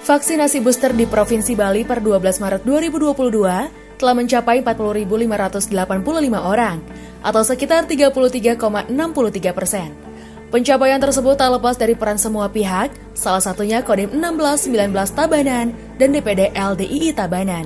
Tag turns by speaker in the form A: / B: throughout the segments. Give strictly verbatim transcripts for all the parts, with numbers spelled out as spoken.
A: Vaksinasi booster di Provinsi Bali per dua belas Maret dua ribu dua puluh dua telah mencapai empat puluh ribu lima ratus delapan puluh lima orang, atau sekitar tiga puluh tiga koma enam tiga persen. Pencapaian tersebut tak lepas dari peran semua pihak, salah satunya Kodim enam belas sembilan belas Tabanan dan D P D L D I I Tabanan.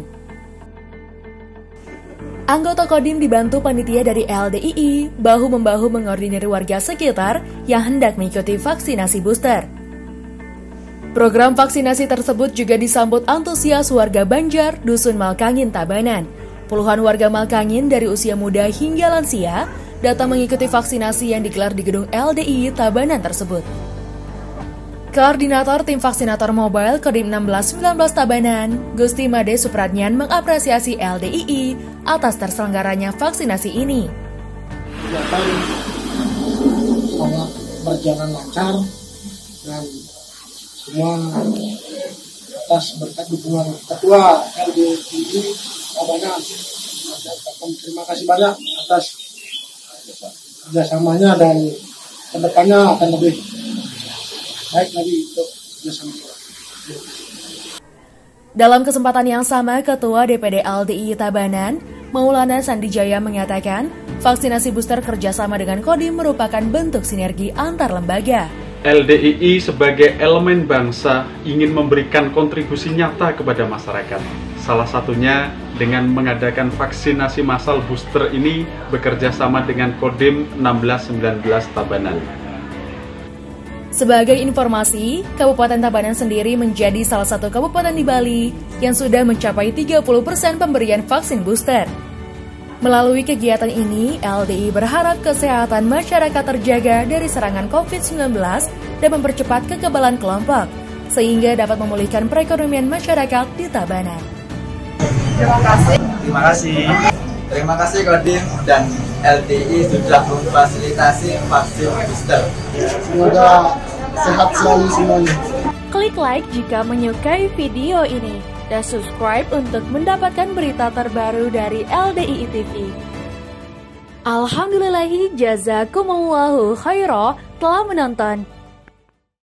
A: Anggota Kodim dibantu panitia dari L D I I bahu-membahu mengordinir warga sekitar yang hendak mengikuti vaksinasi booster. Program vaksinasi tersebut juga disambut antusias warga Banjar, Dusun Malkangin, Tabanan. Puluhan warga Malkangin dari usia muda hingga lansia datang mengikuti vaksinasi yang digelar di gedung L D I I Tabanan tersebut. Koordinator Tim Vaksinator Mobile Kodim enam belas sembilan belas Tabanan, Gusti Made Supradnyan mengapresiasi L D I I atas terselenggaranya vaksinasi ini.
B: Kegiatan sangat berjalan lancar dan semua atas berkat dukungan Ketua L D I I Tabanan. Terima kasih banyak atas kerjasamanya dan kedepannya akan lebih baik lagi untuk kerjasama.
A: Dalam kesempatan yang sama, Ketua D P D L D I I Tabanan, Maulana Sandijaya mengatakan, vaksinasi booster kerjasama dengan Kodim merupakan bentuk sinergi antar lembaga.
C: L D I I sebagai elemen bangsa ingin memberikan kontribusi nyata kepada masyarakat. Salah satunya dengan mengadakan vaksinasi massal booster ini bekerja sama dengan Kodim enam belas sembilan belas Tabanan.
A: Sebagai informasi, Kabupaten Tabanan sendiri menjadi salah satu kabupaten di Bali yang sudah mencapai tiga puluh persen pemberian vaksin booster. Melalui kegiatan ini, L D I I berharap kesehatan masyarakat terjaga dari serangan covid sembilan belas dan mempercepat kekebalan kelompok, sehingga dapat memulihkan perekonomian masyarakat di Tabanan.
D: Terima kasih. Terima kasih. Terima kasih Kodim dan L D I I sudah memfasilitasi vaksin booster.
B: Semoga sehat selalu semuanya.
A: Klik like jika menyukai video ini dan subscribe untuk mendapatkan berita terbaru dari L D I I T V. Alhamdulillahi jazakumullahu khairah telah menonton.